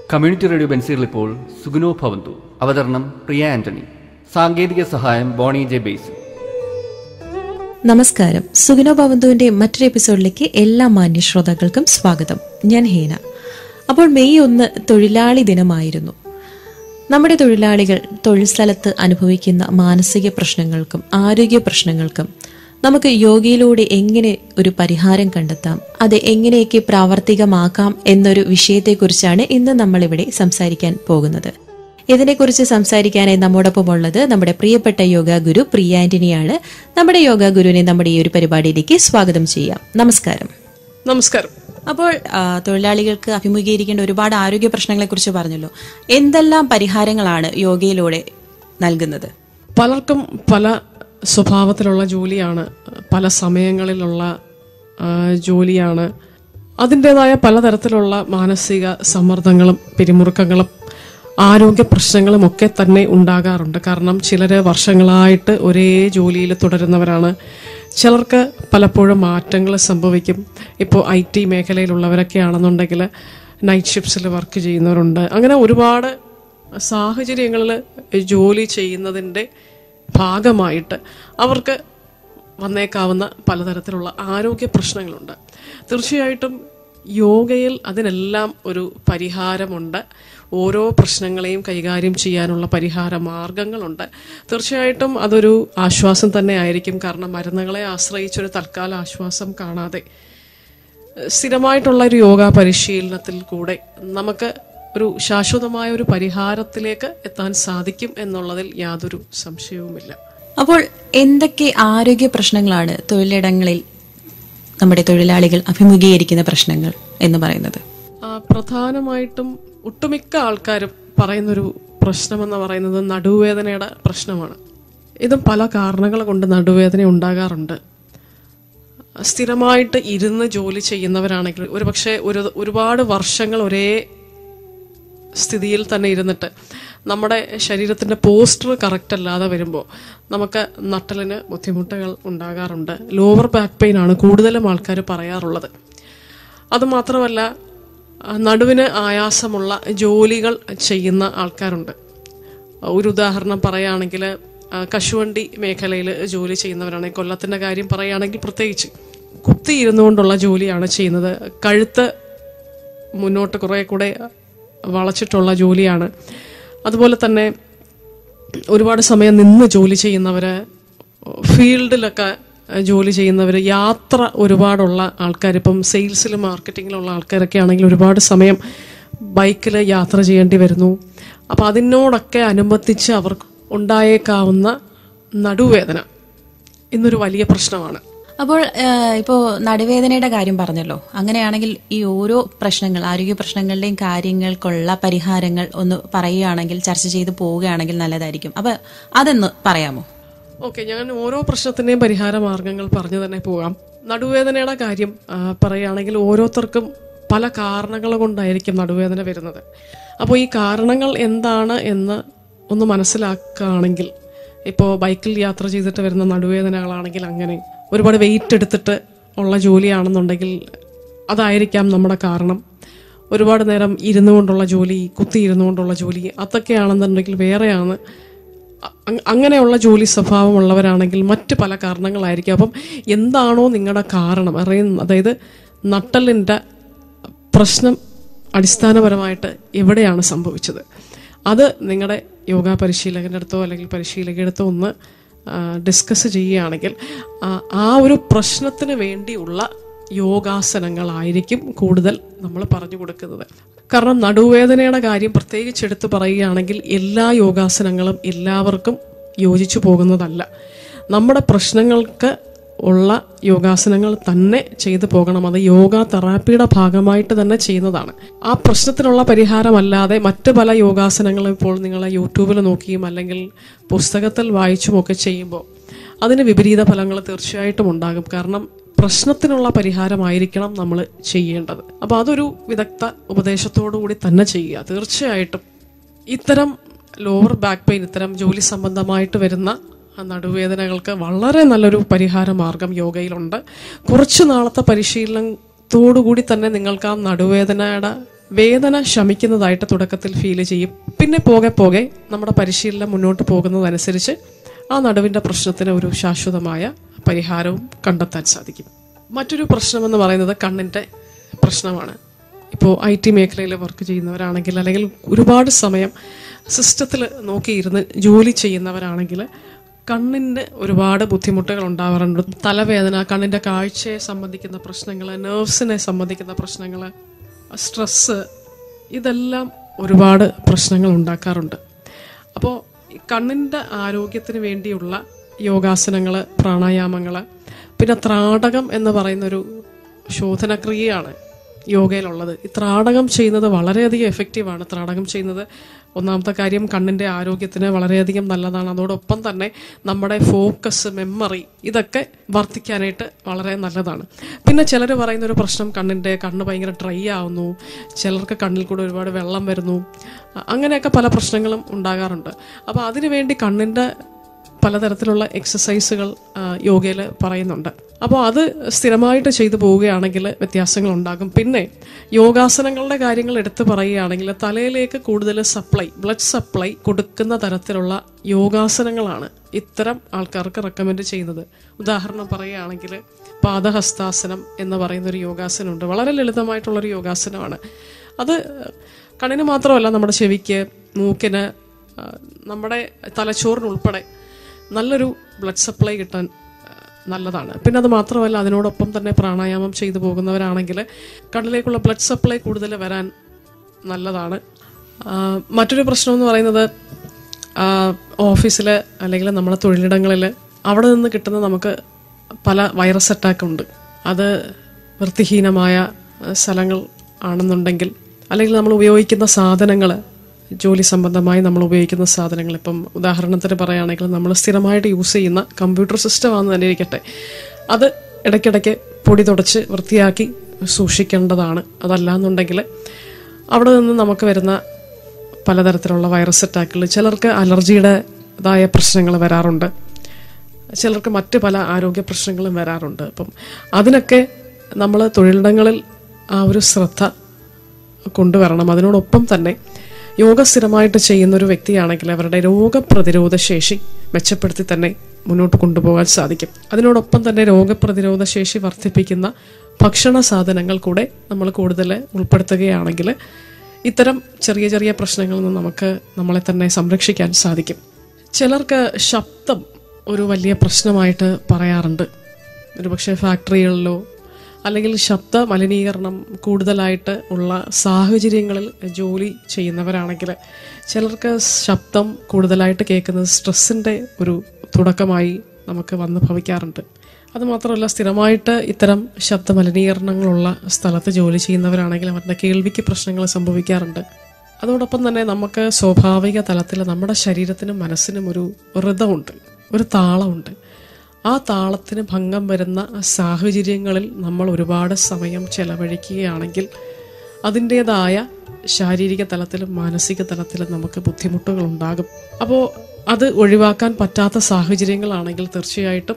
Community radio ബെൻസിൽ ഇപ്പോൾ സുഗുനോ ഭവന്തു. അവതരണം പ്രിയ ആന്റണി. സാങ്കേതിക സഹായം ബോണി ജെ ബേസ്. നമസ്കാരം. സുഗുനോ ഭവന്തുവിന്റെ മറ്റൊരു എപ്പിസോഡിലേക്ക് എല്ലാ മാന്യ ശ്രോതാക്കൾക്കും സ്വാഗതം. ഞാൻ ഹേന. അപ്പോൾ മെയ് 1 തൊഴിലാളി ദിനമായിരുന്നു. നമ്മുടെ തൊഴിലാളികൾ തൊഴിൽ സ്ഥലത്ത് അനുഭവിക്കുന്ന മാനസിക പ്രശ്നങ്ങൾക്കും ആരോഗ്യ പ്രശ്നങ്ങൾക്കും നമുക്ക് യോഗയിലൂടെ എങ്ങനെ ഒരു പരിഹാരം കണ്ടെത്താം, അത് എങ്ങനെയൊക്കെ പ്രാവർത്തികമാക്കാം എന്നൊരു വിഷയത്തെക്കുറിച്ചാണ് ഇന്ന് നമ്മളിവിടെ സംസാരിക്കാൻ പോകുന്നത്. ഇതിനെക്കുറിച്ച് സംസാരിക്കാനായി നമ്മോടൊപ്പം ഉള്ളത് നമ്മുടെ പ്രിയപ്പെട്ട യോഗ ഗുരു പ്രിയ ആന്റണിയാണ്. നമ്മുടെ യോഗ ഗുരുവിനെ നമ്മുടെ ഈ ഒരു പരിപാടിയിലേക്ക് സ്വാഗതം ചെയ്യാം. നമസ്കാരം. നമസ്കാരം. അപ്പോൾ തൊഴിലാളികൾക്ക് അഭിമുഖീകരിക്കേണ്ട ഒരുപാട് ആരോഗ്യ പ്രശ്നങ്ങളെ കുറിച്ച് പറഞ്ഞല്ലോ. എന്തെല്ലാം പരിഹാരങ്ങളാണ് യോഗയിലൂടെ നൽകുന്നത്? പലർക്കും പല സ്വഭാവത്തിലുള്ള ജോലിയാണ്, പല സമയങ്ങളിലുള്ള ജോലിയാണ്. അതിൻ്റെതായ പലതരത്തിലുള്ള മാനസിക സമ്മർദ്ദങ്ങളും പിരിമുറുക്കങ്ങളും ആരോഗ്യ പ്രശ്നങ്ങളും ഒക്കെ തന്നെ ഉണ്ടാകാറുണ്ട്. കാരണം ചിലർ വർഷങ്ങളായിട്ട് ഒരേ ജോലിയിൽ തുടരുന്നവരാണ്. ചിലർക്ക് പലപ്പോഴും മാറ്റങ്ങൾ സംഭവിക്കും. ഇപ്പോൾ IT മേഖലയിലുള്ളവരൊക്കെ ആണെന്നുണ്ടെങ്കിൽ നൈറ്റ് ഷിഫ്റ്റ്സിൽ വർക്ക് ചെയ്യുന്നവരുണ്ട്. അങ്ങനെ ഒരുപാട് സാഹചര്യങ്ങളിൽ ജോലി ചെയ്യുന്നതിൻ്റെ ഭാഗമായിട്ട് അവർക്ക് വന്നേക്കാവുന്ന പലതരത്തിലുള്ള ആരോഗ്യ പ്രശ്നങ്ങളുണ്ട്. തീർച്ചയായിട്ടും യോഗയിൽ അതിനെല്ലാം ഒരു പരിഹാരമുണ്ട്. ഓരോ പ്രശ്നങ്ങളെയും കൈകാര്യം ചെയ്യാനുള്ള പരിഹാര മാർഗങ്ങളുണ്ട്. തീർച്ചയായിട്ടും അതൊരു ആശ്വാസം തന്നെ ആയിരിക്കും. കാരണം മരുന്നുകളെ ആശ്രയിച്ചൊരു തൽക്കാല ആശ്വാസം കാണാതെ സ്ഥിരമായിട്ടുള്ള ഒരു യോഗ പരിശീലനത്തിൽ കൂടെ നമുക്ക് ഒരു ശാശ്വതമായ ഒരു പരിഹാരത്തിലേക്ക് എത്താൻ സാധിക്കും എന്നുള്ളതിൽ യാതൊരു സംശയവുമില്ല. അപ്പോൾ എന്തൊക്കെ ആരോഗ്യ പ്രശ്നങ്ങളാണ് തൊഴിലിടങ്ങളിൽ നമ്മുടെ തൊഴിലാളികൾ അഭിമുഖീകരിക്കുന്ന പ്രശ്നങ്ങൾ എന്ന് പറയുന്നത്? പ്രധാനമായിട്ടും ഒട്ടുമിക്ക ആൾക്കാരും പറയുന്നൊരു പ്രശ്നമെന്ന് പറയുന്നത് നടുവേദനയുടെ പ്രശ്നമാണ്. ഇതും പല കാരണങ്ങൾ കൊണ്ട് നടുവേദന ഉണ്ടാകാറുണ്ട്. സ്ഥിരമായിട്ട് ഇരുന്ന് ജോലി ചെയ്യുന്നവരാണെങ്കിൽ ഒരുപക്ഷെ ഒരുപാട് വർഷങ്ങൾ ഒരേ സ്ഥിതിയിൽ തന്നെ ഇരുന്നിട്ട് നമ്മുടെ ശരീരത്തിൻ്റെ പോസ്റ്റർ കറക്റ്റ് അല്ലാതെ വരുമ്പോൾ നമുക്ക് നട്ടലിന് ബുദ്ധിമുട്ടുകൾ ഉണ്ടാകാറുണ്ട്. ലോവർ ബാക്ക് പെയിൻ ആണ് കൂടുതലും ആൾക്കാർ പറയാറുള്ളത്. അതുമാത്രമല്ല, നടുവിന് ആയാസമുള്ള ജോലികൾ ചെയ്യുന്ന ആൾക്കാരുണ്ട്. ഒരു ഉദാഹരണം പറയുകയാണെങ്കിൽ കശുവണ്ടി മേഖലയിൽ ജോലി ചെയ്യുന്നവരാണെങ്കിൽ, കൊല്ലത്തിൻ്റെ കാര്യം പറയുകയാണെങ്കിൽ പ്രത്യേകിച്ച് കുത്തിയിരുന്നു കൊണ്ടുള്ള ജോലിയാണ് ചെയ്യുന്നത്. കഴുത്ത് മുന്നോട്ട് കുറേ കൂടെ വളച്ചിട്ടുള്ള ജോലിയാണ്. അതുപോലെ തന്നെ ഒരുപാട് സമയം നിന്ന് ജോലി ചെയ്യുന്നവർ, ഫീൽഡിലൊക്കെ ജോലി ചെയ്യുന്നവർ, യാത്ര ഒരുപാടുള്ള ആൾക്കാർ, ഇപ്പം സെയിൽസിലും മാർക്കറ്റിങ്ങിലുള്ള ആൾക്കാരൊക്കെ ആണെങ്കിൽ ഒരുപാട് സമയം ബൈക്കിൽ യാത്ര ചെയ്യേണ്ടി വരുന്നു. അപ്പം അതിനോടൊക്കെ അനുബന്ധിച്ച് അവർക്ക് ഉണ്ടായേക്കാവുന്ന നടുവേദന ഇന്നൊരു വലിയ പ്രശ്നമാണ്. അപ്പോൾ ഇപ്പോൾ നടുവേദനയുടെ കാര്യം പറഞ്ഞല്ലോ. അങ്ങനെയാണെങ്കിൽ ഈ ഓരോ പ്രശ്നങ്ങൾ, ആരോഗ്യ പ്രശ്നങ്ങളുടെയും കാര്യങ്ങൾക്കുള്ള പരിഹാരങ്ങൾ ഒന്ന് പറയുകയാണെങ്കിൽ, ചർച്ച ചെയ്ത് പോവുകയാണെങ്കിൽ നല്ലതായിരിക്കും. അപ്പൊ അതൊന്ന് പറയാമോ? ഓക്കെ, ഞാൻ ഓരോ പ്രശ്നത്തിന്റെയും പരിഹാര മാർഗങ്ങൾ പറഞ്ഞു തന്നെ പോകാം. നടുവേദനയുടെ കാര്യം പറയുകയാണെങ്കിൽ ഓരോരുത്തർക്കും പല കാരണങ്ങൾ കൊണ്ടായിരിക്കും നടുവേദന വരുന്നത്. അപ്പോൾ ഈ കാരണങ്ങൾ എന്താണ് എന്ന് ഒന്ന് മനസ്സിലാക്കുകയാണെങ്കിൽ, ഇപ്പോൾ ബൈക്കിൽ യാത്ര ചെയ്തിട്ട് വരുന്ന നടുവേദനകളാണെങ്കിൽ അങ്ങനെ, ഒരുപാട് വെയിറ്റ് എടുത്തിട്ട് ഉള്ള ജോലിയാണെന്നുണ്ടെങ്കിൽ അതായിരിക്കാം നമ്മുടെ കാരണം. ഒരുപാട് നേരം ഇരുന്നു കൊണ്ടുള്ള ജോലി, കുത്തിയിരുന്നു കൊണ്ടുള്ള ജോലി, അതൊക്കെയാണെന്നുണ്ടെങ്കിൽ വേറെയാണ്. അങ്ങനെയുള്ള ജോലി സ്വഭാവമുള്ളവരാണെങ്കിൽ മറ്റ് പല കാരണങ്ങളായിരിക്കും. അപ്പം എന്താണോ നിങ്ങളുടെ കാരണം അറിയുന്നത്, അതായത് നട്ടലിൻ്റെ പ്രശ്നം അടിസ്ഥാനപരമായിട്ട് എവിടെയാണ് സംഭവിച്ചത്, അത് നിങ്ങളുടെ യോഗ പരിശീലകൻ്റെ അടുത്തോ അല്ലെങ്കിൽ പരിശീലകയുടെ അടുത്തോ ഒന്ന് ഡിസ്കസ് ചെയ്യുകയാണെങ്കിൽ ആ ഒരു പ്രശ്നത്തിന് വേണ്ടിയുള്ള യോഗാസനങ്ങളായിരിക്കും കൂടുതൽ നമ്മൾ പറഞ്ഞു കൊടുക്കുന്നത്. കാരണം നടുവേദനയുടെ കാര്യം പ്രത്യേകിച്ച് എടുത്ത് പറയുകയാണെങ്കിൽ എല്ലാ യോഗാസനങ്ങളും എല്ലാവർക്കും യോജിച്ചു പോകുന്നതല്ല. നമ്മുടെ പ്രശ്നങ്ങൾക്ക് ഉള്ള യോഗാസനങ്ങൾ തന്നെ ചെയ്തു പോകണം. അത് യോഗ തെറാപ്പിയുടെ ഭാഗമായിട്ട് തന്നെ ചെയ്യുന്നതാണ്. ആ പ്രശ്നത്തിനുള്ള പരിഹാരമല്ലാതെ മറ്റ് പല യോഗാസനങ്ങളും ഇപ്പോൾ നിങ്ങൾ യൂട്യൂബിൽ നോക്കിയും അല്ലെങ്കിൽ പുസ്തകത്തിൽ വായിച്ചുമൊക്കെ ചെയ്യുമ്പോൾ അതിന് വിപരീത ഫലങ്ങൾ തീർച്ചയായിട്ടും ഉണ്ടാകും. കാരണം പ്രശ്നത്തിനുള്ള പരിഹാരമായിരിക്കണം നമ്മൾ ചെയ്യേണ്ടത്. അപ്പോൾ അതൊരു വിദഗ്ധ ഉപദേശത്തോടു കൂടി തന്നെ ചെയ്യുക. തീർച്ചയായിട്ടും ഇത്തരം ലോവർ ബാക്ക് പെയിൻ, ഇത്തരം ജോലി സംബന്ധമായിട്ട് വരുന്ന നടുവേദനകൾക്ക് വളരെ നല്ലൊരു പരിഹാര മാർഗം യോഗയിലുണ്ട്. കുറച്ച് നാളത്തെ പരിശീലനത്തോടുകൂടി തന്നെ നിങ്ങൾക്ക് ആ നടുവേദനയുടെ വേദന ശമിക്കുന്നതായിട്ട് തുടക്കത്തിൽ ഫീൽ ചെയ്യും. പിന്നെ പോകെ പോകെ നമ്മുടെ പരിശീലനം മുന്നോട്ട് പോകുന്നതനുസരിച്ച് ആ നടുവിൻ്റെ പ്രശ്നത്തിന് ഒരു ശാശ്വതമായ പരിഹാരവും കണ്ടെത്താൻ സാധിക്കും. മറ്റൊരു പ്രശ്നമെന്ന് പറയുന്നത് കണ്ണിൻ്റെ പ്രശ്നമാണ്. ഇപ്പോൾ IT മേഖലയിൽ വർക്ക് ചെയ്യുന്നവരാണെങ്കിൽ, അല്ലെങ്കിൽ ഒരുപാട് സമയം സിസ്റ്റത്തിൽ നോക്കിയിരുന്ന് ജോലി ചെയ്യുന്നവരാണെങ്കിൽ കണ്ണിൻ്റെ ഒരുപാട് ബുദ്ധിമുട്ടുകൾ ഉണ്ടാവാറുണ്ട്. തലവേദന, കണ്ണിൻ്റെ കാഴ്ചയെ സംബന്ധിക്കുന്ന പ്രശ്നങ്ങൾ, നെർവ്സിനെ സംബന്ധിക്കുന്ന പ്രശ്നങ്ങൾ, സ്ട്രെസ്സ്, ഇതെല്ലാം ഒരുപാട് പ്രശ്നങ്ങൾ ഉണ്ടാക്കാറുണ്ട്. അപ്പോൾ കണ്ണിൻ്റെ ആരോഗ്യത്തിന് വേണ്ടിയുള്ള യോഗാസനങ്ങൾ, പ്രാണായാമങ്ങൾ, പിന്നെ ത്രാടകം എന്ന് പറയുന്നൊരു ശോധനക്രിയയാണ് യോഗയിലുള്ളത്. ഈ ത്രാടകം ചെയ്യുന്നത് വളരെയധികം എഫക്റ്റീവാണ്. ത്രാടകം ചെയ്യുന്നത് ഒന്നാമത്തെ കാര്യം കണ്ണിൻ്റെ ആരോഗ്യത്തിന് വളരെയധികം നല്ലതാണ്. അതോടൊപ്പം തന്നെ നമ്മുടെ ഫോക്കസ്, മെമ്മറി, ഇതൊക്കെ വർദ്ധിക്കാനായിട്ട് വളരെ നല്ലതാണ്. പിന്നെ ചിലർ പറയുന്നൊരു പ്രശ്നം, കണ്ണ് ഭയങ്കര ഡ്രൈ ആവുന്നു, ചിലർക്ക് കണ്ണിൽ കൂടെ ഒരുപാട് വെള്ളം വരുന്നു, അങ്ങനെയൊക്കെ പല പ്രശ്നങ്ങളും ഉണ്ടാകാറുണ്ട്. അപ്പോൾ അതിനുവേണ്ടി കണ്ണിൻ്റെ പലതരത്തിലുള്ള എക്സസൈസുകൾ യോഗയിൽ പറയുന്നുണ്ട്. അപ്പോൾ അത് സ്ഥിരമായിട്ട് ചെയ്തു പോവുകയാണെങ്കിൽ വ്യത്യാസങ്ങൾ ഉണ്ടാകും. പിന്നെ യോഗാസനങ്ങളുടെ കാര്യങ്ങൾ എടുത്തു പറയുകയാണെങ്കിൽ തലയിലേക്ക് കൂടുതൽ ബ്ലഡ് സപ്ലൈ കൊടുക്കുന്ന തരത്തിലുള്ള യോഗാസനങ്ങളാണ് ഇത്തരം ആൾക്കാർക്ക് റെക്കമെൻഡ് ചെയ്യുന്നത്. ഉദാഹരണം പറയുകയാണെങ്കിൽ പാദഹസ്താസനം എന്ന് പറയുന്നൊരു യോഗാസനമുണ്ട്. വളരെ ലളിതമായിട്ടുള്ളൊരു യോഗാസനമാണ്. അത് കണ്ണിന് മാത്രമല്ല, നമ്മുടെ ചെവിക്ക്, മൂക്കിന്, നമ്മുടെ തലച്ചോറിനുൾപ്പെടെ നല്ലൊരു ബ്ലഡ് സപ്ലൈ കിട്ടാൻ നല്ലതാണ്. പിന്നെ അത് മാത്രമല്ല, അതിനോടൊപ്പം തന്നെ പ്രാണായാമം ചെയ്തു പോകുന്നവരാണെങ്കിൽ കണ്ണിലേക്കുള്ള ബ്ലഡ് സപ്ലൈ കൂടുതൽ വരാൻ നല്ലതാണ്. മറ്റൊരു പ്രശ്നം എന്ന് പറയുന്നത് ഓഫീസിൽ അല്ലെങ്കിൽ നമ്മുടെ തൊഴിലിടങ്ങളിൽ അവിടെ നിന്ന് കിട്ടുന്ന നമുക്ക് പല വൈറസ് അറ്റാക്ക് ഉണ്ട്. അത് വൃത്തിഹീനമായ സ്ഥലങ്ങൾ ആണെന്നുണ്ടെങ്കിൽ, അല്ലെങ്കിൽ നമ്മൾ ഉപയോഗിക്കുന്ന സാധനങ്ങൾ, ജോലി സംബന്ധമായി നമ്മൾ ഉപയോഗിക്കുന്ന സാധനങ്ങൾ, ഇപ്പം ഉദാഹരണത്തിന് പറയുകയാണെങ്കിൽ നമ്മൾ സ്ഥിരമായിട്ട് യൂസ് ചെയ്യുന്ന കമ്പ്യൂട്ടർ സിസ്റ്റം ആണെന്ന് തന്നെ ഇരിക്കട്ടെ, അത് ഇടയ്ക്കിടയ്ക്ക് പൊടി തുടച്ച് വൃത്തിയാക്കി സൂക്ഷിക്കേണ്ടതാണ്. അതല്ലാന്നുണ്ടെങ്കിൽ അവിടെ നിന്ന് നമുക്ക് വരുന്ന പലതരത്തിലുള്ള വൈറസ് അറ്റാക്കുകൾ, ചിലർക്ക് അലർജിയുടേതായ പ്രശ്നങ്ങൾ വരാറുണ്ട്, ചിലർക്ക് മറ്റ് പല ആരോഗ്യ പ്രശ്നങ്ങളും വരാറുണ്ട്. അപ്പം അതിനൊക്കെ നമ്മൾ തൊഴിലിടങ്ങളിൽ ആ ഒരു ശ്രദ്ധ കൊണ്ടുവരണം. അതിനോടൊപ്പം തന്നെ യോഗ സ്ഥിരമായിട്ട് ചെയ്യുന്നൊരു വ്യക്തിയാണെങ്കിൽ അവരുടെ രോഗപ്രതിരോധ ശേഷി മെച്ചപ്പെടുത്തി തന്നെ മുന്നോട്ട് കൊണ്ടുപോകാൻ സാധിക്കും. അതിനോടൊപ്പം തന്നെ രോഗപ്രതിരോധ ശേഷി വർദ്ധിപ്പിക്കുന്ന ഭക്ഷണ സാധനങ്ങൾ കൂടെ നമ്മൾ കൂടുതൽ ഉൾപ്പെടുത്തുകയാണെങ്കിൽ ഇത്തരം ചെറിയ ചെറിയ പ്രശ്നങ്ങളിൽ നിന്ന് നമുക്ക് നമ്മളെ തന്നെ സംരക്ഷിക്കാൻ സാധിക്കും. ചിലർക്ക് ശബ്ദം ഒരു വലിയ പ്രശ്നമായിട്ട് പറയാറുണ്ട്. ഒരുപക്ഷെ ഫാക്ടറികളിലോ അല്ലെങ്കിൽ ശബ്ദ മലിനീകരണം കൂടുതലായിട്ട് ഉള്ള സാഹചര്യങ്ങളിൽ ജോലി ചെയ്യുന്നവരാണെങ്കിൽ ചിലർക്ക് ശബ്ദം കൂടുതലായിട്ട് കേൾക്കുന്നത് സ്ട്രെസ്സിൻ്റെ ഒരു തുടക്കമായി നമുക്ക് വന്ന് ഭവിക്കാറുണ്ട്. അതുമാത്രമല്ല, സ്ഥിരമായിട്ട് ഇത്തരം ശബ്ദ മലിനീകരണങ്ങളുള്ള സ്ഥലത്ത് ജോലി ചെയ്യുന്നവരാണെങ്കിൽ അവരുടെ കേൾവിക്ക് പ്രശ്നങ്ങൾ സംഭവിക്കാറുണ്ട്. അതോടൊപ്പം തന്നെ നമുക്ക് സ്വാഭാവിക തലത്തിൽ നമ്മുടെ ശരീരത്തിനും മനസ്സിനും ഒരു ഋതമുണ്ട്, ഒരു താളമുണ്ട്. ആ താളത്തിന് ഭംഗം വരുന്ന സാഹചര്യങ്ങളിൽ നമ്മൾ ഒരുപാട് സമയം ചെലവഴിക്കുകയാണെങ്കിൽ അതിൻ്റേതായ ശാരീരിക തലത്തിലും മാനസിക തലത്തിലും നമുക്ക് ബുദ്ധിമുട്ടുകൾ ഉണ്ടാകും. അപ്പോൾ അത് ഒഴിവാക്കാൻ പറ്റാത്ത സാഹചര്യങ്ങളാണെങ്കിൽ തീർച്ചയായിട്ടും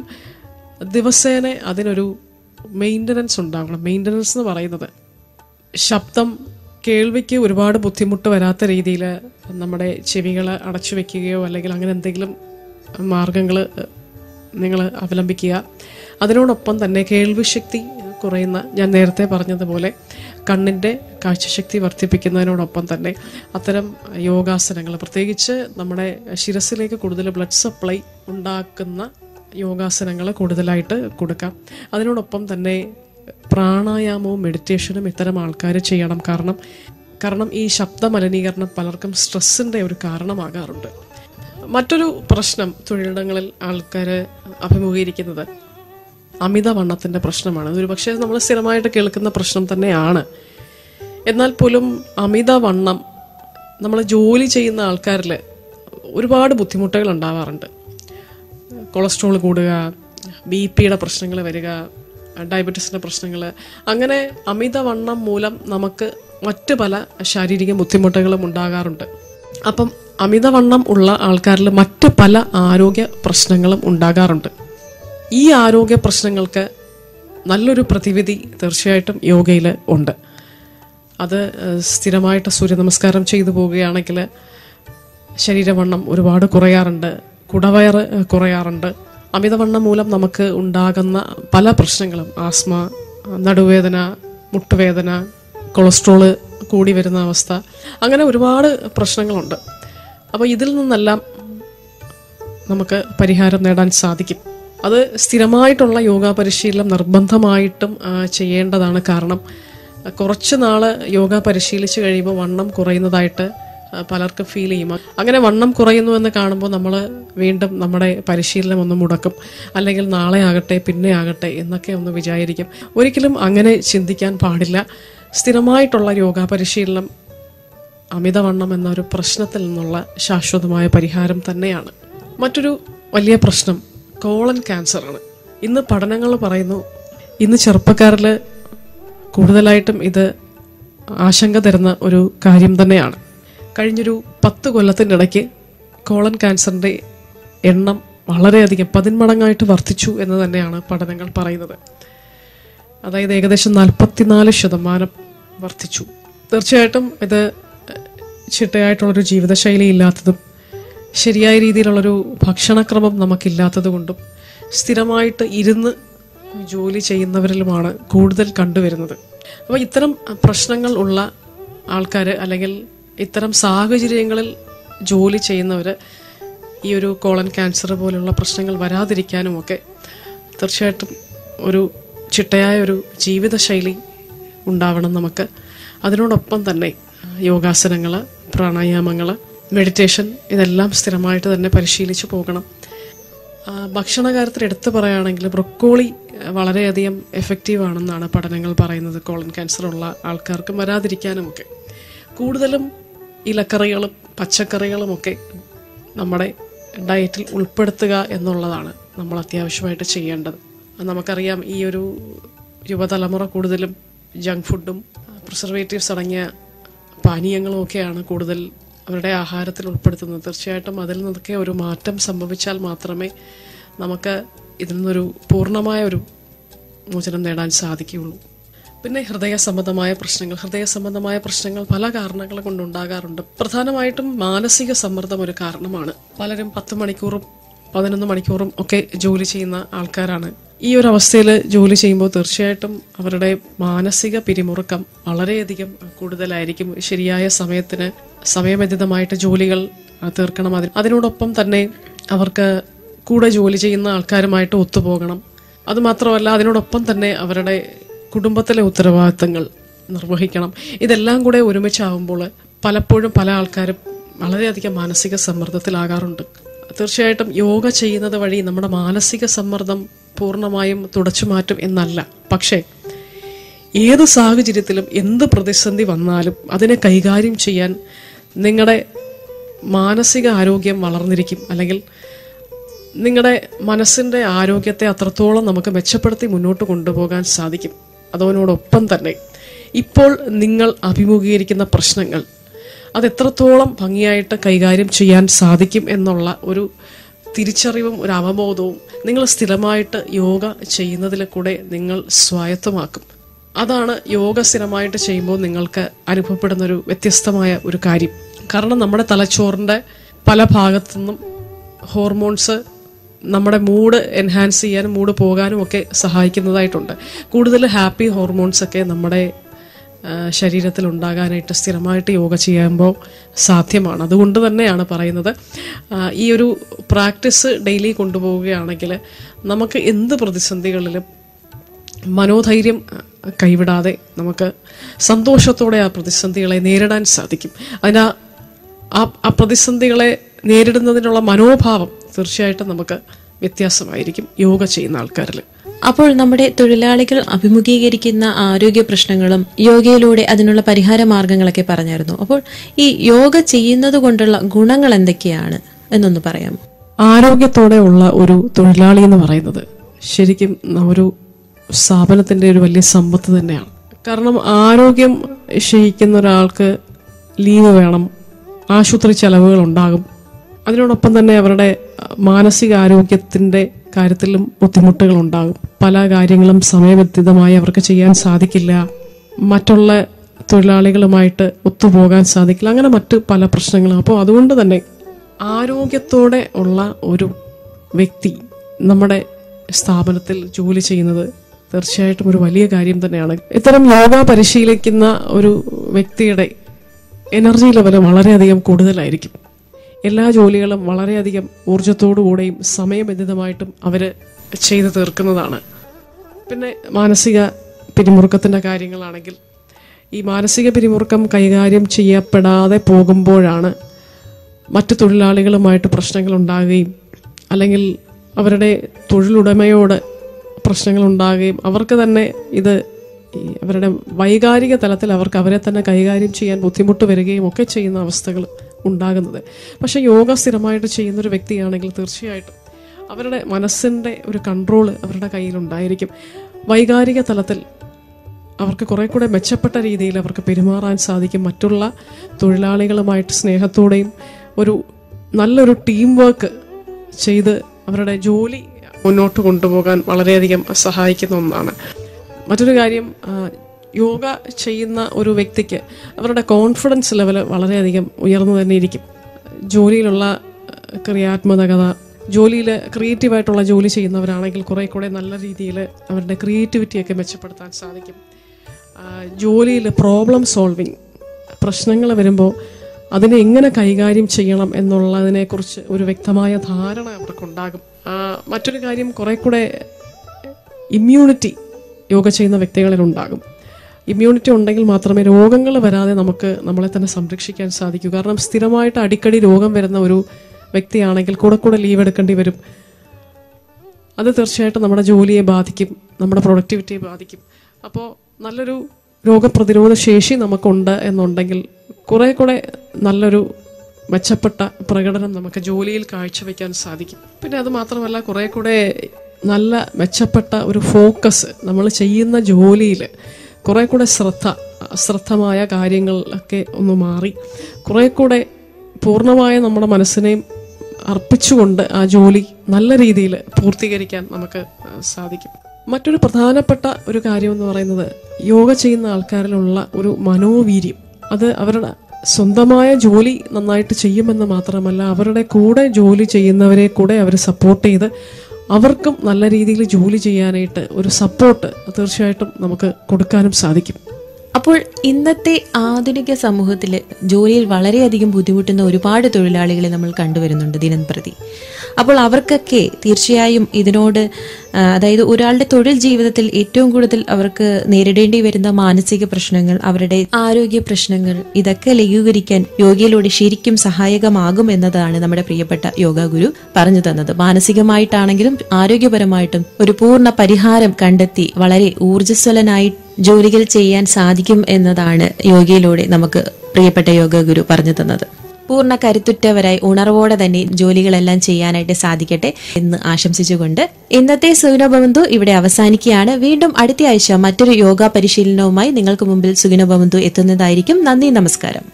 ദിവസേന അതിനൊരു മെയിൻ്റനൻസ് ഉണ്ടാകണം. മെയിൻ്റനൻസ് എന്ന് പറയുന്നത് ശബ്ദം കേൾവിക്ക് ഒരുപാട് ബുദ്ധിമുട്ട് വരാത്ത രീതിയിൽ നമ്മുടെ ചെവികൾ അടച്ചു വെക്കുകയോ അല്ലെങ്കിൽ അങ്ങനെ എന്തെങ്കിലും മാർഗങ്ങൾ നിങ്ങൾ അവലംബിക്കുക. അതിനോടൊപ്പം തന്നെ കേൾവിശക്തി കുറയുന്ന, ഞാൻ നേരത്തെ പറഞ്ഞതുപോലെ കണ്ണിൻ്റെ കാഴ്ചശക്തി വർദ്ധിപ്പിക്കുന്നതിനോടൊപ്പം തന്നെ അത്തരം യോഗാസനങ്ങൾ, പ്രത്യേകിച്ച് നമ്മുടെ ശിരസിലേക്ക് കൂടുതൽ ബ്ലഡ് സപ്ലൈ ഉണ്ടാക്കുന്ന യോഗാസനങ്ങൾ കൂടുതലായിട്ട് കൊടുക്കാം. അതിനോടൊപ്പം തന്നെ പ്രാണായാമവും മെഡിറ്റേഷനും ഇത്തരം ആൾക്കാർ ചെയ്യണം. കാരണം ഈ ശബ്ദ മലിനീകരണം പലർക്കും സ്ട്രെസ്സിൻ്റെ ഒരു കാരണമാകാറുണ്ട്. മറ്റൊരു പ്രശ്നം തൊഴിലിടങ്ങളിൽ ആൾക്കാർ അഭിമുഖീകരിക്കുന്നത് അമിതവണ്ണത്തിൻ്റെ പ്രശ്നമാണ്. ഇതൊരു പക്ഷേ നമ്മൾ സ്ഥിരമായിട്ട് കേൾക്കുന്ന പ്രശ്നം തന്നെയാണ്. എന്നാൽ പോലും അമിതവണ്ണം നമ്മൾ ജോലി ചെയ്യുന്ന ആൾക്കാരിൽ ഒരുപാട് ബുദ്ധിമുട്ടുകൾ ഉണ്ടാവാറുണ്ട്. കൊളസ്ട്രോൾ കൂടുക, BP-യുടെ പ്രശ്നങ്ങൾ വരിക, ഡയബറ്റീസിൻ്റെ പ്രശ്നങ്ങൾ, അങ്ങനെ അമിതവണ്ണം മൂലം നമുക്ക് മറ്റ് പല ശാരീരിക ബുദ്ധിമുട്ടുകളും ഉണ്ടാകാറുണ്ട്. അപ്പം അമിതവണ്ണം ഉള്ള ആൾക്കാരിൽ മറ്റ് പല ആരോഗ്യ പ്രശ്നങ്ങളും ഉണ്ടാകാറുണ്ട്. ഈ ആരോഗ്യ പ്രശ്നങ്ങൾക്ക് നല്ലൊരു പ്രതിവിധി തീർച്ചയായിട്ടും യോഗയിൽ ഉണ്ട്. അത് സ്ഥിരമായിട്ട് സൂര്യ നമസ്കാരം ചെയ്തു പോവുകയാണെങ്കിൽ ശരീരവണ്ണം ഒരുപാട് കുറയാറുണ്ട്, കുടവയറ് കുറയാറുണ്ട്. അമിതവണ്ണം മൂലം നമുക്ക് ഉണ്ടാകുന്ന പല പ്രശ്നങ്ങളും, ആസ്മ, നടുവേദന, മുട്ടുവേദന, കൊളസ്ട്രോള് കൂടി വരുന്ന അവസ്ഥ, അങ്ങനെ ഒരുപാട് പ്രശ്നങ്ങളുണ്ട്. അപ്പോൾ ഇതിൽ നിന്നെല്ലാം നമുക്ക് പരിഹാരം നേടാൻ സാധിക്കും. അത് സ്ഥിരമായിട്ടുള്ള യോഗ പരിശീലനം നിർബന്ധമായിട്ടും ചെയ്യേണ്ടതാണ്. കാരണം കുറച്ച് നാൾ യോഗ പരിശീലിച്ച് കഴിയുമ്പോൾ വണ്ണം കുറയുന്നതായിട്ട് പലർക്കും ഫീൽ ചെയ്യും. അങ്ങനെ വണ്ണം കുറയുന്നു എന്ന് കാണുമ്പോൾ നമ്മൾ വീണ്ടും നമ്മുടെ പരിശീലനം ഒന്ന് മുടക്കും, അല്ലെങ്കിൽ നാളെ ആകട്ടെ പിന്നെ ആകട്ടെ എന്നൊക്കെ ഒന്ന് വിചാരിക്കും. ഒരിക്കലും അങ്ങനെ ചിന്തിക്കാൻ പാടില്ല. സ്ഥിരമായിട്ടുള്ള യോഗ പരിശീലനം അമിതവണ്ണം എന്നൊരു പ്രശ്നത്തിൽ നിന്നുള്ള ശാശ്വതമായ പരിഹാരം തന്നെയാണ്. മറ്റൊരു വലിയ പ്രശ്നം കോളൻ ക്യാൻസറാണ്. ഇന്ന് പഠനങ്ങൾ പറയുന്നു, ഇന്ന് ചെറുപ്പക്കാരിൽ കൂടുതലായിട്ടും ഇത് ആശങ്ക തരുന്ന ഒരു കാര്യം തന്നെയാണ്. കഴിഞ്ഞൊരു 10 കൊല്ലത്തിൻ്റെ ഇടയ്ക്ക് കോളൻ ക്യാൻസറിൻ്റെ എണ്ണം വളരെയധികം 10 മടങ്ങായിട്ട് വർദ്ധിച്ചു എന്ന് തന്നെയാണ് പഠനങ്ങൾ പറയുന്നത്. അതായത് ഏകദേശം 44% വർദ്ധിച്ചു. തീർച്ചയായിട്ടും ഇത് ചിട്ടയായിട്ടുള്ളൊരു ജീവിതശൈലി ഇല്ലാത്തതും ശരിയായ രീതിയിലുള്ളൊരു ഭക്ഷണക്രമം നമുക്കില്ലാത്തത് കൊണ്ടും സ്ഥിരമായിട്ട് ഇരുന്ന് ജോലി ചെയ്യുന്നവരിലുമാണ് കൂടുതൽ കണ്ടുവരുന്നത്. അപ്പോൾ ഇത്തരം പ്രശ്നങ്ങൾ ഉള്ള ആൾക്കാർ, അല്ലെങ്കിൽ ഇത്തരം സാഹചര്യങ്ങളിൽ ജോലി ചെയ്യുന്നവർ ഈ ഒരു കോളൻ ക്യാൻസർ പോലുള്ള പ്രശ്നങ്ങൾ വരാതിരിക്കാനുമൊക്കെ തീർച്ചയായിട്ടും ഒരു ചിട്ടയായ ഒരു ജീവിതശൈലി ഉണ്ടാവണം നമുക്ക്. അതിനോടൊപ്പം തന്നെ യോഗാസനങ്ങൾ, പ്രാണായാമങ്ങൾ, മെഡിറ്റേഷൻ ഇതെല്ലാം സ്ഥിരമായിട്ട് തന്നെ പരിശീലിച്ച് പോകണം. ഭക്ഷണ കാര്യത്തിൽ എടുത്തു പറയുകയാണെങ്കിൽ ബ്രൊക്കോളി വളരെയധികം എഫക്റ്റീവാണെന്നാണ് പഠനങ്ങൾ പറയുന്നത്. കോളൻ ക്യാൻസർ ഉള്ള ആൾക്കാർക്ക് വരാതിരിക്കാനുമൊക്കെ കൂടുതലും ഇലക്കറികളും പച്ചക്കറികളുമൊക്കെ നമ്മുടെ ഡയറ്റിൽ ഉൾപ്പെടുത്തുക എന്നുള്ളതാണ് നമ്മൾ അത്യാവശ്യമായിട്ട് ചെയ്യേണ്ടത്. നമുക്കറിയാം, ഈ ഒരു യുവതലമുറ കൂടുതലും ജങ്ക് ഫുഡും പ്രിസർവേറ്റീവ്സ് അടങ്ങിയ പാനീയങ്ങളും ഒക്കെയാണ് കൂടുതൽ അവരുടെ ആഹാരത്തിൽ ഉൾപ്പെടുത്തുന്നത്. തീർച്ചയായിട്ടും അതിൽ നിന്നൊക്കെ ഒരു മാറ്റം സംഭവിച്ചാൽ മാത്രമേ നമുക്ക് ഇതിൽ നിന്നൊരു പൂർണ്ണമായ ഒരു മോചനം നേടാൻ സാധിക്കുകയുള്ളൂ. പിന്നെ ഹൃദയ സംബന്ധമായ പ്രശ്നങ്ങൾ പല കാരണങ്ങൾ കൊണ്ടുണ്ടാകാറുണ്ട്. പ്രധാനമായിട്ടും മാനസിക സമ്മർദ്ദം ഒരു കാരണമാണ്. പലരും 10 മണിക്കൂറും 11 മണിക്കൂറും ഒക്കെ ജോലി ചെയ്യുന്ന ആൾക്കാരാണ്. ഈ ഒരു അവസ്ഥയിൽ ജോലി ചെയ്യുമ്പോൾ തീർച്ചയായിട്ടും അവരുടെ മാനസിക പിരിമുറുക്കം വളരെയധികം കൂടുതലായിരിക്കും. ശരിയായ സമയത്തിന് സമയബന്ധിതമായിട്ട് ജോലികൾ തീർക്കണം. അതിനോടൊപ്പം തന്നെ അവർക്ക് കൂടെ ജോലി ചെയ്യുന്ന ആൾക്കാരുമായിട്ട് ഒത്തുപോകണം. അതുമാത്രമല്ല, അതിനോടൊപ്പം തന്നെ അവരുടെ കുടുംബത്തിലെ ഉത്തരവാദിത്തങ്ങൾ നിർവഹിക്കണം. ഇതെല്ലാം കൂടെ ഒരുമിച്ചാവുമ്പോൾ പലപ്പോഴും പല ആൾക്കാരും വളരെയധികം മാനസിക സമ്മർദ്ദത്തിലാകാറുണ്ട്. തീർച്ചയായിട്ടും യോഗ ചെയ്യുന്നത് വഴി നമ്മുടെ മാനസിക സമ്മർദ്ദം പൂർണ്ണമായും തുടച്ചു മാറ്റും എന്നല്ല, പക്ഷേ ഏത് സാഹചര്യത്തിലും എന്ത് പ്രതിസന്ധി വന്നാലും അതിനെ കൈകാര്യം ചെയ്യാൻ നിങ്ങളുടെ മാനസിക ആരോഗ്യം വളർന്നിരിക്കും. അല്ലെങ്കിൽ നിങ്ങളുടെ മനസ്സിൻ്റെ ആരോഗ്യത്തെ അത്രത്തോളം നമുക്ക് മെച്ചപ്പെടുത്തി മുന്നോട്ട് കൊണ്ടുപോകാൻ സാധിക്കും. അതോടൊപ്പം തന്നെ ഇപ്പോൾ നിങ്ങൾ അഭിമുഖീകരിക്കുന്ന പ്രശ്നങ്ങൾ അതെത്രത്തോളം ഭംഗിയായിട്ട് കൈകാര്യം ചെയ്യാൻ സാധിക്കും എന്നുള്ള ഒരു തിരിച്ചറിവും ഒരു അവബോധവും നിങ്ങൾ സ്ഥിരമായിട്ട് യോഗ ചെയ്യുന്നതിൽ കൂടെ നിങ്ങൾ സ്വായത്തമാക്കും. അതാണ് യോഗ സ്ഥിരമായിട്ട് ചെയ്യുമ്പോൾ നിങ്ങൾക്ക് അനുഭവപ്പെടുന്നൊരു വ്യത്യസ്തമായ ഒരു കാര്യം. കാരണം നമ്മുടെ തലച്ചോറിൻ്റെ പല ഭാഗത്തുനിന്നും ഹോർമോൺസ് നമ്മുടെ മൂഡ് എൻഹാൻസ് ചെയ്യാനും മൂഡ് പോകാനും ഒക്കെ സഹായിക്കുന്നതായിട്ടുണ്ട്. കൂടുതൽ ഹാപ്പി ഹോർമോൺസൊക്കെ നമ്മുടെ ശരീരത്തിൽ ഉണ്ടാകാനായിട്ട് സ്ഥിരമായിട്ട് യോഗ ചെയ്യുമ്പോൾ സാധ്യമാണ്. അതുകൊണ്ട് തന്നെയാണ് പറയുന്നത്, ഈ ഒരു പ്രാക്ടീസ് ഡെയിലി കൊണ്ടുപോവുകയാണെങ്കിൽ നമുക്ക് എന്ത് പ്രതിസന്ധികളിലും മനോധൈര്യം കൈവിടാതെ നമുക്ക് സന്തോഷത്തോടെ ആ പ്രതിസന്ധികളെ നേരിടാൻ സാധിക്കും. ആ പ്രതിസന്ധികളെ നേരിടുന്നതിനുള്ള മനോഭാവം തീർച്ചയായിട്ടും നമുക്ക് വ്യത്യാസമായിരിക്കും യോഗ ചെയ്യുന്ന ആൾക്കാരിൽ. അപ്പോൾ നമ്മുടെ തൊഴിലാളികൾ അഭിമുഖീകരിക്കുന്ന ആരോഗ്യ പ്രശ്നങ്ങളും യോഗയിലൂടെ അതിനുള്ള പരിഹാര മാർഗങ്ങളൊക്കെ പറഞ്ഞായിരുന്നു. അപ്പോൾ ഈ യോഗ ചെയ്യുന്നത് കൊണ്ടുള്ള ഗുണങ്ങൾ എന്തൊക്കെയാണ് എന്നൊന്ന് പറയാം. ആരോഗ്യത്തോടെ ഉള്ള ഒരു തൊഴിലാളി എന്ന് പറയുന്നത് ശരിക്കും ഒരു സ്ഥാപനത്തിന്റെ ഒരു വലിയ സമ്പത്ത് തന്നെയാണ്. കാരണം ആരോഗ്യം ക്ഷയിക്കുന്ന ഒരാൾക്ക് ലീവ് വേണം, ആശുപത്രി ചെലവുകൾ ഉണ്ടാകും. അതിനോടൊപ്പം തന്നെ അവരുടെ മാനസികാരോഗ്യത്തിന്റെ കാര്യത്തിലും ബുദ്ധിമുട്ടുകൾ ഉണ്ടാകും. പല കാര്യങ്ങളും സമയബന്ധിതമായി അവർക്ക് ചെയ്യാൻ സാധിക്കില്ല. മറ്റുള്ള തൊഴിലാളികളുമായിട്ട് ഒത്തുപോകാൻ സാധിക്കില്ല, അങ്ങനെ മറ്റ് പല പ്രശ്നങ്ങളും. അപ്പോൾ അതുകൊണ്ട് തന്നെ ആരോഗ്യത്തോടെ ഉള്ള ഒരു വ്യക്തി നമ്മുടെ സ്ഥാപനത്തിൽ ജോലി ചെയ്യുന്നത് തീർച്ചയായിട്ടും ഒരു വലിയ കാര്യം തന്നെയാണ്. ഇത്തരം യോഗ പരിശീലിക്കുന്ന ഒരു വ്യക്തിയുടെ എനർജി ലെവൽ വളരെയധികം കൂടുതലായിരിക്കും. എല്ലാ ജോലികളും വളരെയധികം ഊർജത്തോടുകൂടെയും സമയബന്ധിതമായിട്ടും അവർ ചെയ്തു തീർക്കുന്നതാണ്. പിന്നെ മാനസിക പിരിമുറുക്കത്തിൻ്റെ കാര്യങ്ങളാണെങ്കിൽ, ഈ മാനസിക പിരിമുറുക്കം കൈകാര്യം ചെയ്യപ്പെടാതെ പോകുമ്പോഴാണ് മറ്റു തൊഴിലാളികളുമായിട്ട് പ്രശ്നങ്ങൾ ഉണ്ടാകുകയും അല്ലെങ്കിൽ അവരുടെ തൊഴിലുടമയോട് പ്രശ്നങ്ങൾ ഉണ്ടാകുകയും അവർക്ക് തന്നെ ഇത് അവരുടെ വൈകാരിക തലത്തിൽ അവർക്ക് അവരെ തന്നെ കൈകാര്യം ചെയ്യാൻ ബുദ്ധിമുട്ട് വരികയും ഒക്കെ ചെയ്യുന്ന അവസ്ഥകൾ ഉണ്ടാകുന്നത്. പക്ഷെ യോഗ സ്ഥിരമായിട്ട് ചെയ്യുന്നൊരു വ്യക്തിയാണെങ്കിൽ തീർച്ചയായിട്ടും അവരുടെ മനസ്സിൻ്റെ ഒരു കൺട്രോള് അവരുടെ കയ്യിലുണ്ടായിരിക്കും. വൈകാരിക തലത്തിൽ അവർക്ക് കുറെ കൂടെ മെച്ചപ്പെട്ട രീതിയിൽ അവർക്ക് പെരുമാറാൻ സാധിക്കും. മറ്റുള്ള തൊഴിലാളികളുമായിട്ട് സ്നേഹത്തോടെയും ഒരു നല്ലൊരു ടീം വർക്ക് ചെയ്ത് അവരുടെ ജോലി മുന്നോട്ട് കൊണ്ടുപോകാൻ വളരെയധികം സഹായിക്കുന്ന ഒന്നാണ്. മറ്റൊരു കാര്യം, യോഗ ചെയ്യുന്ന ഒരു വ്യക്തിക്ക് അവരുടെ കോൺഫിഡൻസ് ലെവൽ വളരെയധികം ഉയർന്നു തന്നെ ഇരിക്കും. ജോലിയിലുള്ള ക്രിയാത്മകത, ജോലിയിൽ ക്രിയേറ്റീവായിട്ടുള്ള ജോലി ചെയ്യുന്നവരാണെങ്കിൽ കുറെ കൂടെ നല്ല രീതിയിൽ അവരുടെ ക്രിയേറ്റിവിറ്റിയൊക്കെ മെച്ചപ്പെടുത്താൻ സാധിക്കും. ജോലിയിൽ പ്രോബ്ലം സോൾവിങ്, പ്രശ്നങ്ങൾ വരുമ്പോൾ അതിനെ എങ്ങനെ കൈകാര്യം ചെയ്യണം എന്നുള്ളതിനെക്കുറിച്ച് ഒരു വ്യക്തമായ ധാരണ അവർക്കുണ്ടാകും. മറ്റൊരു കാര്യം, കുറെ കൂടെ ഇമ്മ്യൂണിറ്റി യോഗ ചെയ്യുന്ന വ്യക്തികളിൽ ഉണ്ടാകും. ഇമ്മ്യൂണിറ്റി ഉണ്ടെങ്കിൽ മാത്രമേ രോഗങ്ങൾ വരാതെ നമുക്ക് നമ്മളെ തന്നെ സംരക്ഷിക്കാൻ സാധിക്കൂ. കാരണം സ്ഥിരമായിട്ട് അടിക്കടി രോഗം വരുന്ന ഒരു വ്യക്തിയാണെങ്കിൽ കൂടെ ലീവ് എടുക്കേണ്ടി വരും. അത് തീർച്ചയായിട്ടും നമ്മുടെ ജോലിയെ ബാധിക്കും, നമ്മുടെ പ്രൊഡക്ടിവിറ്റിയെ ബാധിക്കും. അപ്പോൾ നല്ലൊരു രോഗപ്രതിരോധ ശേഷി നമുക്കുണ്ട് എന്നുണ്ടെങ്കിൽ കുറെ നല്ലൊരു മെച്ചപ്പെട്ട പ്രകടനം നമുക്ക് ജോലിയിൽ കാഴ്ചവെക്കാൻ സാധിക്കും. പിന്നെ അത് മാത്രമല്ല, കുറെ കൂടെ നല്ല മെച്ചപ്പെട്ട ഒരു ഫോക്കസ് നമ്മൾ ചെയ്യുന്ന ജോലിയിൽ കുറെ കൂടെ ശ്രദ്ധമായ കാര്യങ്ങളൊക്കെ ഒന്ന് മാറി കുറെ കൂടെ പൂർണ്ണമായ നമ്മുടെ മനസ്സിനെയും അർപ്പിച്ചുകൊണ്ട് ആ ജോലി നല്ല രീതിയിൽ പൂർത്തീകരിക്കാൻ നമുക്ക് സാധിക്കും. മറ്റൊരു പ്രധാനപ്പെട്ട ഒരു കാര്യം എന്ന് പറയുന്നത്, യോഗ ചെയ്യുന്ന ആൾക്കാരിലുള്ള ഒരു മനോവീര്യം. അത് അവരുടെ സ്വന്തമായ ജോലി നന്നായിട്ട് ചെയ്യുമെന്ന് മാത്രമല്ല, അവരുടെ കൂടെ ജോലി ചെയ്യുന്നവരെ കൂടെ അവർ സപ്പോർട്ട് ചെയ്ത് അവർക്കും നല്ല രീതിയിൽ ജോലി ചെയ്യാനായിട്ട് ഒരു സപ്പോർട്ട് തീർച്ചയായിട്ടും നമുക്ക് കൊടുക്കാനും സാധിക്കും. അപ്പോൾ ഇന്നത്തെ ആധുനിക സമൂഹത്തിൽ ജോലിയിൽ വളരെയധികം ബുദ്ധിമുട്ടുന്ന ഒരുപാട് തൊഴിലാളികളെ നമ്മൾ കണ്ടുവരുന്നുണ്ട് ദിനം പ്രതി. അപ്പോൾ അവർക്കൊക്കെ തീർച്ചയായും ഇതിനോട്, അതായത് ഒരാളുടെ തൊഴിൽ ജീവിതത്തിൽ ഏറ്റവും കൂടുതൽ അവർക്ക് നേരിടേണ്ടി വരുന്ന മാനസിക പ്രശ്നങ്ങൾ, അവരുടെ ആരോഗ്യ പ്രശ്നങ്ങൾ, ഇതൊക്കെ ലഘൂകരിക്കാൻ യോഗയിലൂടെ ശരിക്കും സഹായകമാകും എന്നതാണ് നമ്മുടെ പ്രിയപ്പെട്ട യോഗ ഗുരു പറഞ്ഞു തന്നത്. മാനസികമായിട്ടാണെങ്കിലും ആരോഗ്യപരമായിട്ടും ഒരു പൂർണ്ണ പരിഹാരം കണ്ടെത്തി വളരെ ഊർജ്ജസ്വലനായി ജോലികൾ ചെയ്യാൻ സാധിക്കും എന്നതാണ് യോഗയിലൂടെ നമുക്ക് പ്രിയപ്പെട്ട യോഗ ഗുരു പറഞ്ഞു തന്നത്. പൂർണ്ണ കരുത്തുറ്റവരായി ഉണർവോടെ തന്നെ ജോലികളെല്ലാം ചെയ്യാനായിട്ട് സാധിക്കട്ടെ എന്ന് ആശംസിച്ചുകൊണ്ട് ഇന്നത്തെ സുഗുണഭവന്തു ഇവിടെ അവസാനിക്കുകയാണ്. വീണ്ടും അടുത്ത ആഴ്ച മറ്റൊരു യോഗ പരിശീലനവുമായി നിങ്ങൾക്ക് മുമ്പിൽ സുഗുണഭവന്തു എത്തുന്നതായിരിക്കും. നന്ദി, നമസ്കാരം.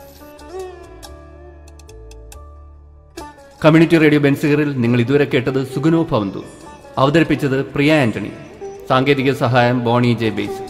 കമ്മ്യൂണിറ്റി റേഡിയോ ബെൻസിഗറിൽ നിങ്ങൾ ഇതുവരെ കേട്ടത് സുഗുണോ ഭവന്തു. അവതരിപ്പിച്ചത് പ്രിയ ആന്റണി. സാങ്കേതിക സഹായം ബോണി ജെ ബേസ്.